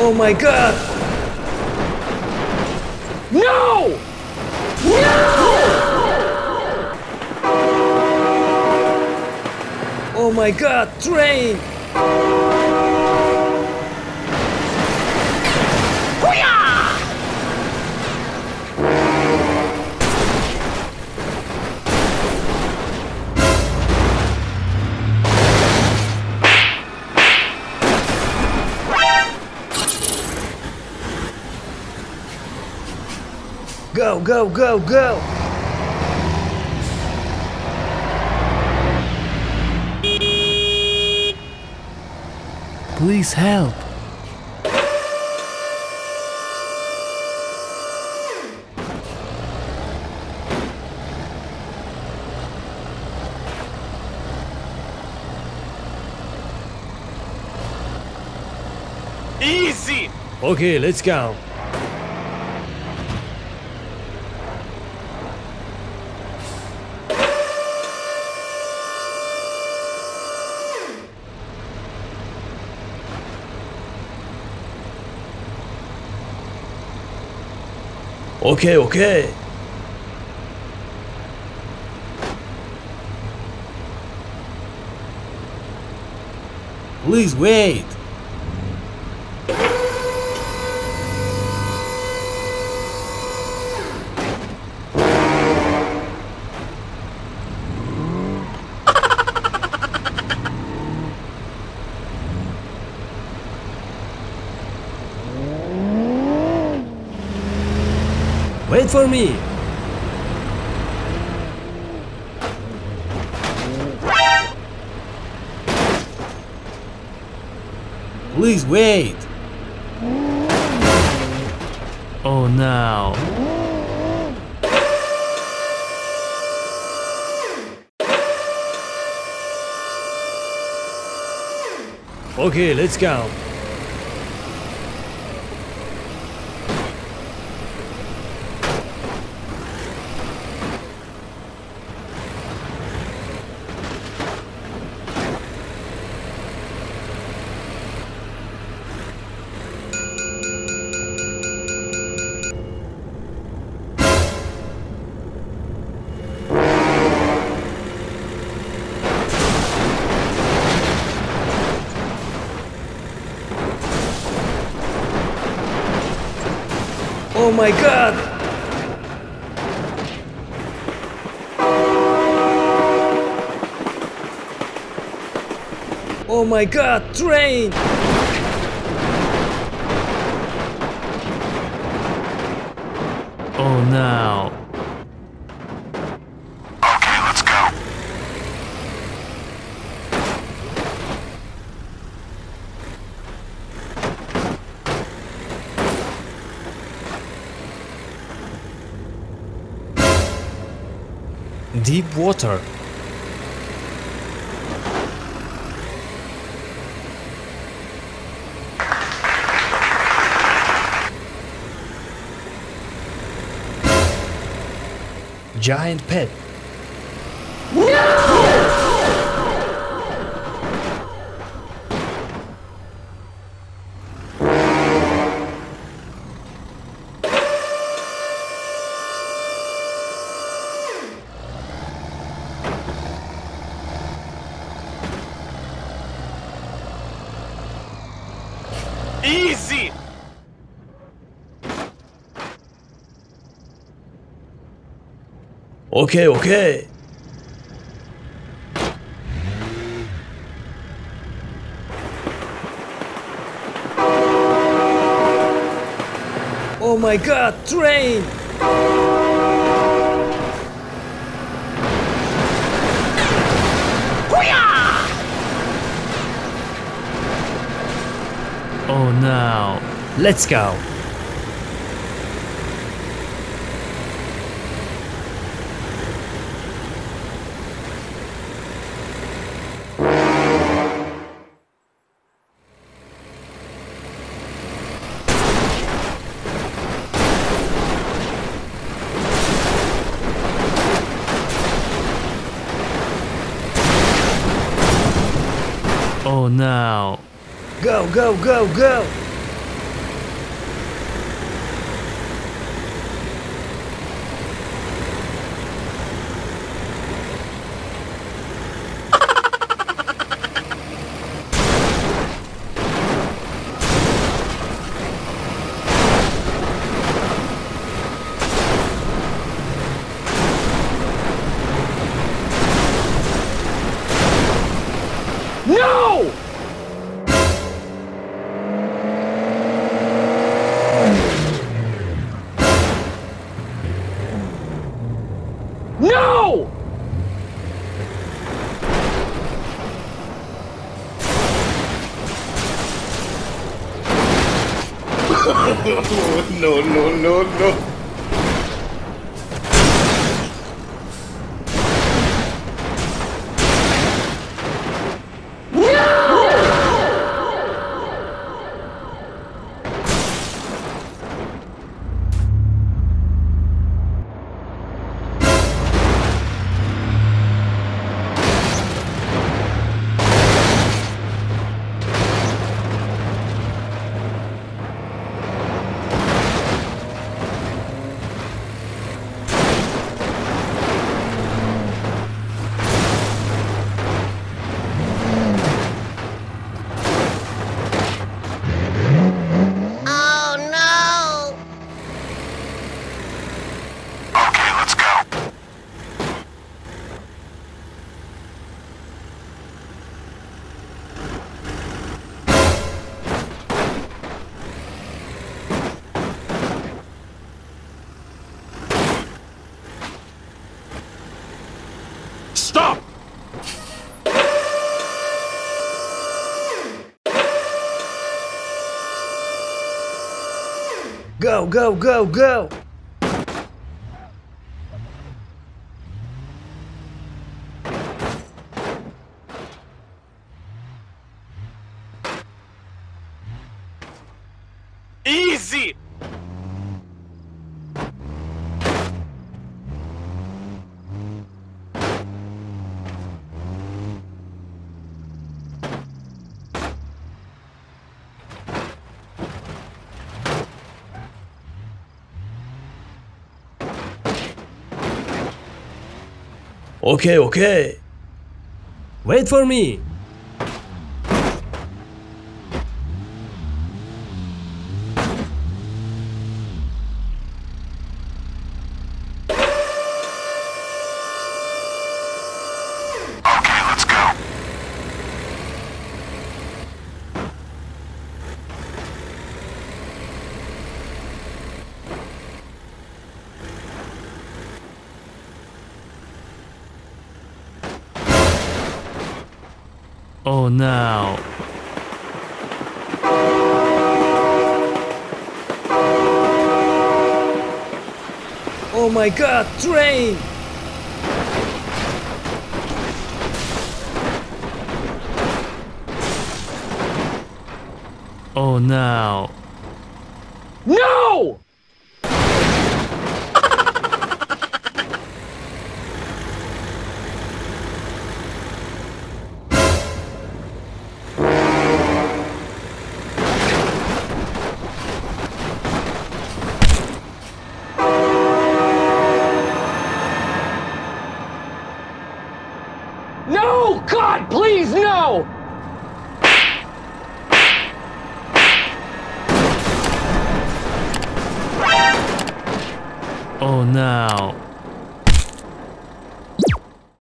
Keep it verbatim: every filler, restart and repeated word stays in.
Oh my god! No! Oh my god, train! Go, go, go, go! Please help. Easy! Okay, let's go. Okay, okay. Please wait. Wait for me. Please wait. Oh no. Okay, let's go. Oh my god! Oh my god, train! Oh no. Okay, let's go. Deep water. Giant pet. Easy! Okay, okay. Oh my god, train! Oh no. Let's go. Oh no. Go, go, go, go! No! No! no, no, no, no. Stop! Go, go, go, go! Easy! Okay, okay. Wait for me. Okay, let's go. Oh no. Oh my god, train! Oh no. No! No! God, please, no! Oh no.